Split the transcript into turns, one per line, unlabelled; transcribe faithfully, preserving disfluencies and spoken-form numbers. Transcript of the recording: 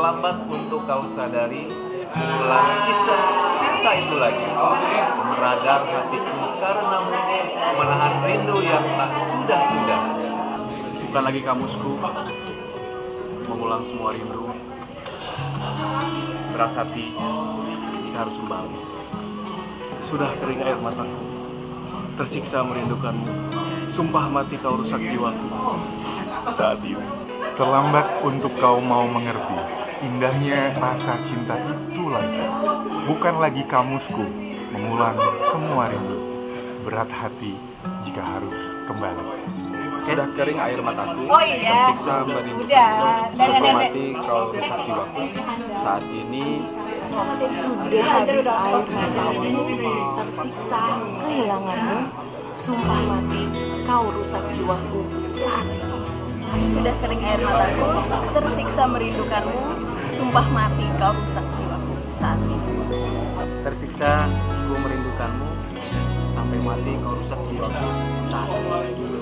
terlambat untuk kau sadari ulang kisah cinta itu lagi. Meradang hatiku karenamu, menahan rindu yang tak sudah-sudah.
Bukan lagi kamusku, mengulang semua rindu. Berat hati, kita harus kembali.
Sudah kering air mataku, tersiksa merindukanmu. Sumpah mati kau rusak jiwaku.
Saat ini terlambat untuk kau mau mengerti indahnya rasa cinta itu lagi. Bukan lagi kamusku mengulang semua rindu. Berat hati jika harus kembali.
Sudah kering air mataku,
Oh iya.
tersiksa merindukanmu.
Udah.
Sumpah mati kau rusak jiwaku. Saat ini
Sudah habis air matamu, tersiksa kehilanganmu. Sumpah mati kau rusak jiwaku saat ini.
Sudah kering air mataku, tersiksa merindukanmu. Sumpah mati kau rusak jiwaku saat ini.
tersiksa ku merindukanmu, sampai mati kau rusak jiwaku saat ini.